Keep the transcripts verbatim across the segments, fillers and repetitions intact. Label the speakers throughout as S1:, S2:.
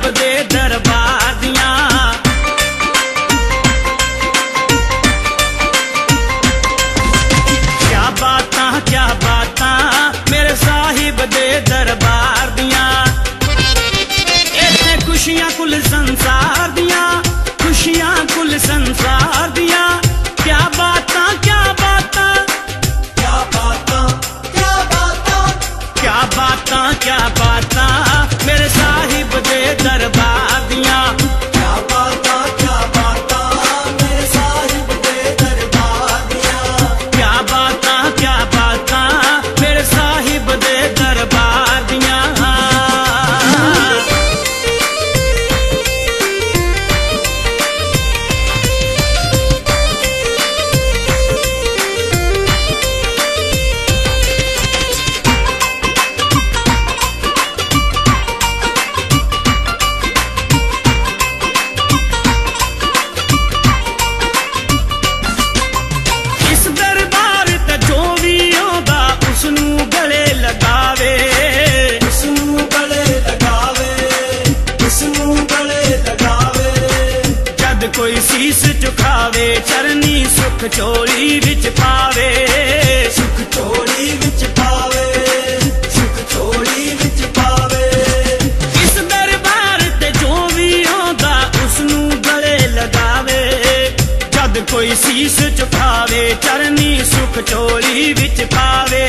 S1: दे दरबार दियां। क्या बातां क्या बातां मेरे साहिब दे दरबार दियां। इत्थे खुशियां कुल संसार दियां, खुशियां कुल संसार दियां। क्या बातां क्या बातां
S2: क्या बातां क्या बातां
S1: क्या बातां क्या बातां मेरे साहिब दे दरबार दियां।
S2: क्या बातां क्या बातां मेरे साहिब दे दरबार दियां।
S1: क्या बातां क्या बातां मेरे साहिब दे दरबार दियां। कोई शीस झुकावे चरनी सुख चोली विच पावे,
S2: सुख चोली विच पावे, सुख चोली विच पावे।
S1: इस दरबार ते जो भी आंदा उसनू गले लगावे। जद कोई शीस झुकावे चरनी सुख चोली विच पावे।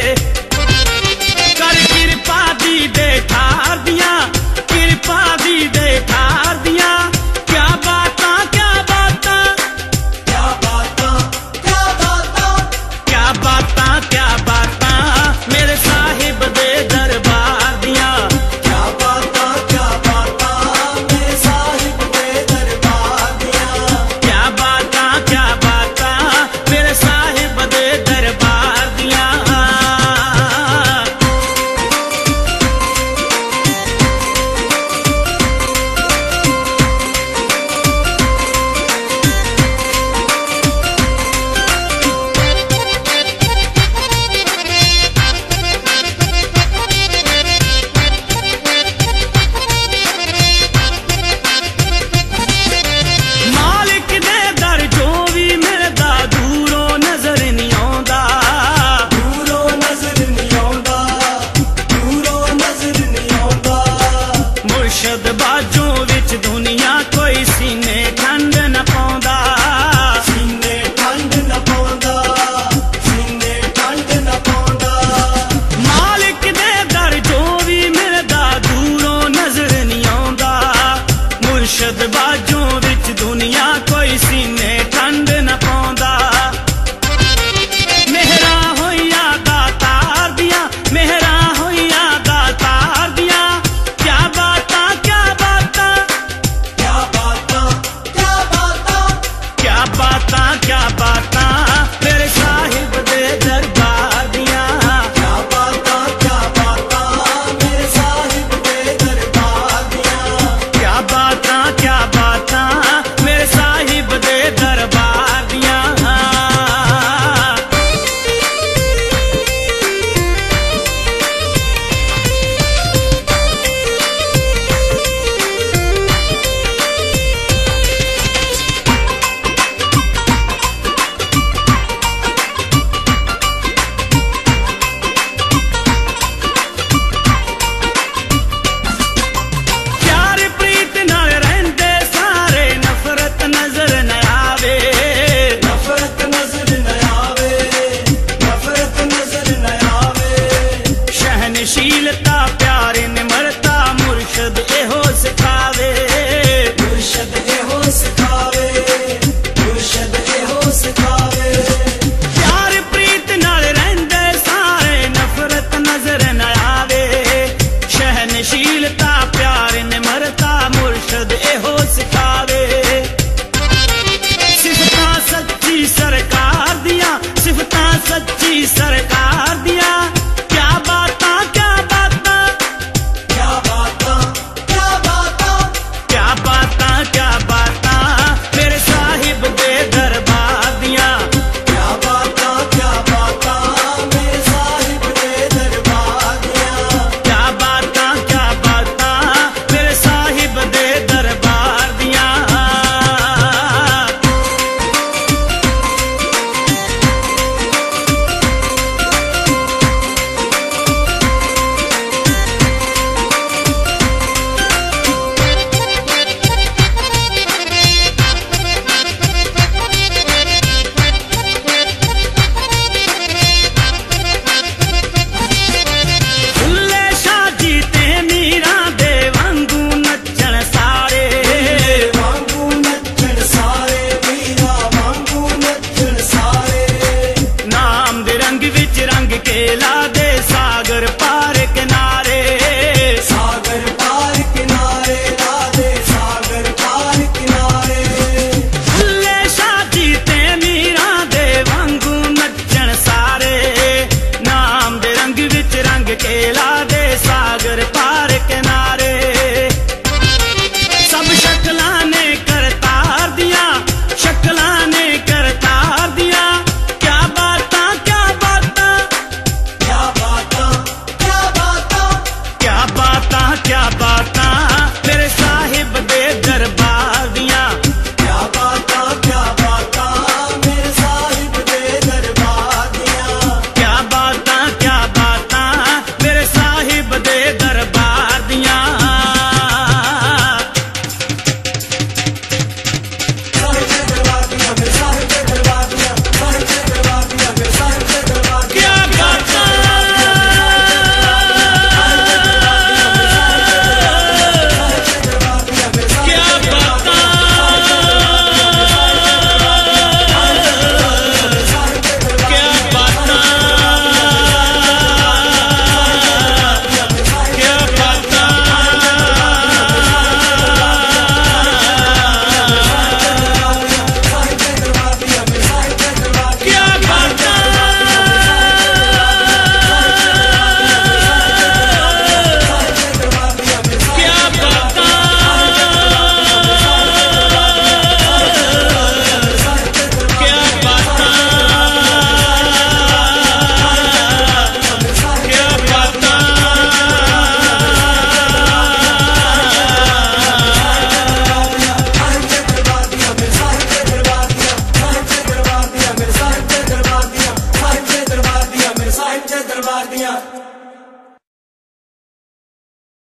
S1: कर किरपा दी दे ठार दियां, किरपा दी दे ठार दियां। क्या बातां क्या बातां
S2: क्या बातां क्या बातां
S1: क्या बातां क्या बातां मेरे साहिब दे दरबार दियां।
S2: क्या बातां क्या बातां मेरे साहिब दे दरबार दियां।
S1: क्या बातां क्या बातां मेरे साहिब दे दरबार दियां। मालिक दे दर जो भी मिलदा दूरों नजर नहीं आउंदा,
S2: दूरों नजर नहीं आउंदा, दूरों नजर नहीं आउंदा।
S1: मुर्शद बाजों विच दुनिया कोई सीने ठंड न पाउंदा।